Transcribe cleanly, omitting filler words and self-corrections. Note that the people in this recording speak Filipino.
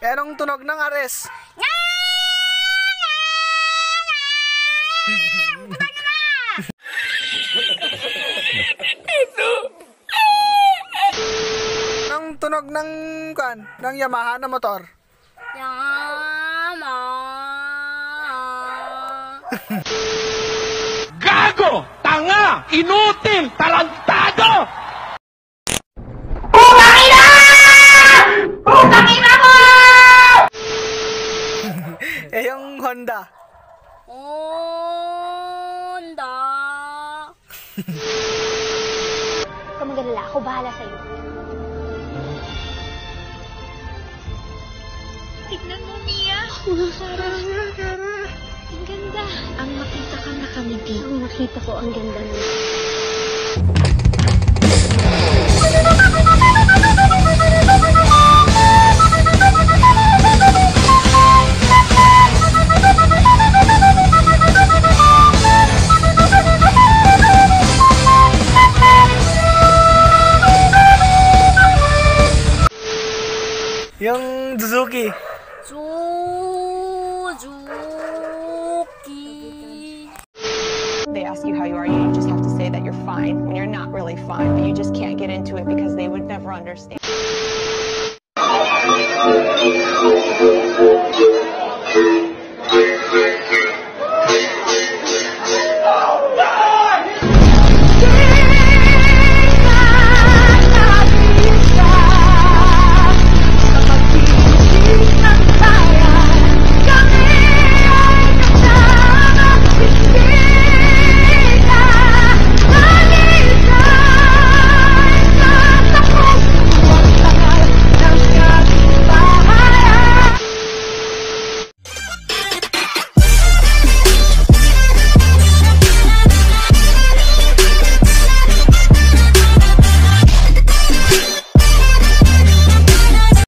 Anong tunog ng Ares? Anong tunog ng ng Yamaha na motor? Gago! Tanga! Inutil! Tarantado! Yung Honda. Honda. Huwag ka magalala, ako bahala sa'yo. Tignan mo, Mia. Sarah. Ang ganda. Ang makita ka nakamiti. Ang makita ko, ang ganda mo. Yung Suzuki. Suzuki. They ask you how you are, you just have to say that you're fine when you're not really fine, but you just can't get into it because they would never understand.